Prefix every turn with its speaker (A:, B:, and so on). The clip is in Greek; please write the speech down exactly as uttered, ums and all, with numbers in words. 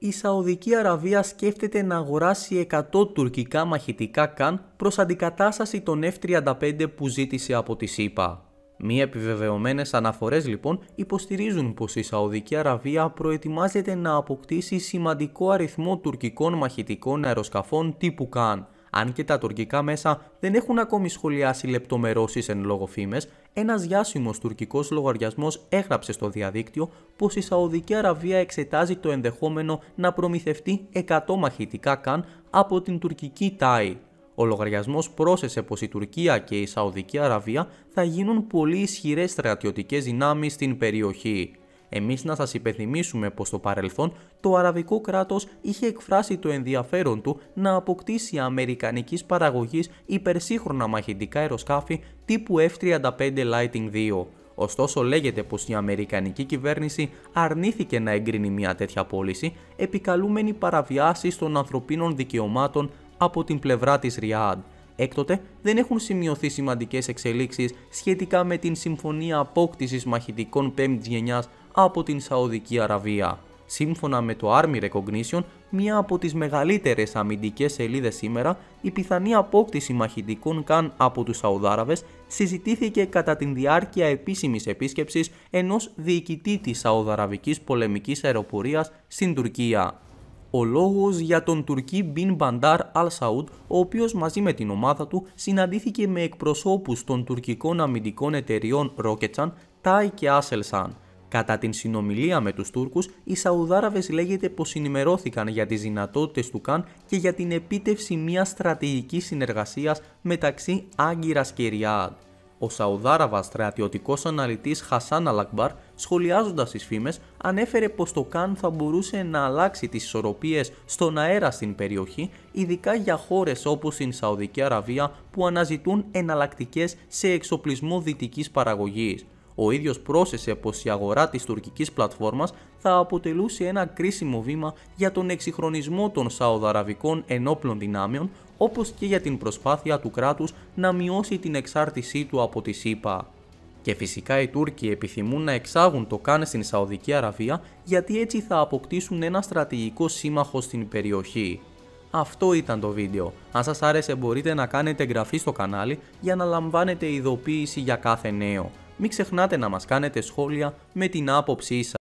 A: η Σαουδική Αραβία σκέφτεται να αγοράσει εκατό τουρκικά μαχητικά Καν προς αντικατάσταση των εφ τριάντα πέντε που ζήτησε από τη ΣΥΠΑ. Μη επιβεβαιωμένες αναφορές λοιπόν υποστηρίζουν πως η Σαουδική Αραβία προετοιμάζεται να αποκτήσει σημαντικό αριθμό τουρκικών μαχητικών αεροσκαφών τύπου Καν. Αν και τα τουρκικά μέσα δεν έχουν ακόμη σχολιάσει λεπτομερώσεις εν λόγω φήμες, ένας διάσημος τουρκικός λογαριασμός έγραψε στο διαδίκτυο πως η Σαουδική Αραβία εξετάζει το ενδεχόμενο να προμηθευτεί εκατό μαχητικά Καν από την τουρκική ΤΑΙ. Ο λογαριασμός πρόσθεσε πως η Τουρκία και η Σαουδική Αραβία θα γίνουν πολύ ισχυρές στρατιωτικές δυνάμεις στην περιοχή. Εμείς να σας υπενθυμίσουμε πως στο παρελθόν το αραβικό κράτος είχε εκφράσει το ενδιαφέρον του να αποκτήσει αμερικανικής παραγωγής υπερσύγχρονα μαχητικά αεροσκάφη τύπου εφ τριάντα πέντε Lightning δύο. Ωστόσο λέγεται πως η αμερικανική κυβέρνηση αρνήθηκε να εγκρίνει μια τέτοια πώληση, επικαλούμενη παραβιάσεις των ανθρωπίνων δικαιωμάτων από την πλευρά της Ριάντ. Έκτοτε δεν έχουν σημειωθεί σημαντικές εξελίξεις σχετικά με την συμφωνία απόκτησης μαχητικών πέμπτης γενιάς από την Σαουδική Αραβία. Σύμφωνα με το Army Recognition, μία από τις μεγαλύτερες αμυντικές σελίδες σήμερα, η πιθανή απόκτηση μαχητικών Καν από τους Σαουδάραβες συζητήθηκε κατά την διάρκεια επίσημης επίσκεψης ενός διοικητή της Σαουδαραβικής πολεμικής αεροπορίας στην Τουρκία. Ο λόγος για τον Τουρκί Μπιν Μπαντάρ Αλ Σαούντ, ο οποίος μαζί με την ομάδα του συναντήθηκε με εκπροσώπους των τουρκικών αμυντικών εταιριών Roketsan, ΤΑΙ και Aselsan. Κατά την συνομιλία με τους Τούρκους, οι Σαουδάραβες λέγεται πως ενημερώθηκαν για τις δυνατότητες του Καν και για την επίτευξη μιας στρατηγικής συνεργασίας μεταξύ Άγκυρας και Ριάντ. Ο Σαουδάραβας στρατιωτικός αναλυτής Χασάν Αλακμπάρ, σχολιάζοντας τις φήμες, ανέφερε πως το Καν θα μπορούσε να αλλάξει τις ισορροπίες στον αέρα στην περιοχή, ειδικά για χώρες όπως την Σαουδική Αραβία που αναζητούν εναλλακτικές σε εξοπλισμό δυτικής παραγωγής. Ο ίδιος πρόσθεσε πως η αγορά της τουρκικής πλατφόρμας θα αποτελούσε ένα κρίσιμο βήμα για τον εξυγχρονισμό των Σαουδαραβικών ενόπλων δυνάμεων, όπως και για την προσπάθεια του κράτους να μειώσει την εξάρτησή του από τη ΣΥΠΑ. Και φυσικά οι Τούρκοι επιθυμούν να εξάγουν το Καν στην Σαουδική Αραβία, γιατί έτσι θα αποκτήσουν ένα στρατηγικό σύμμαχο στην περιοχή. Αυτό ήταν το βίντεο. Αν σας άρεσε μπορείτε να κάνετε εγγραφή στο κανάλι για να λαμβάνετε ειδοποίηση για κάθε νέο. Μην ξεχνάτε να μας κάνετε σχόλια με την άποψή σας.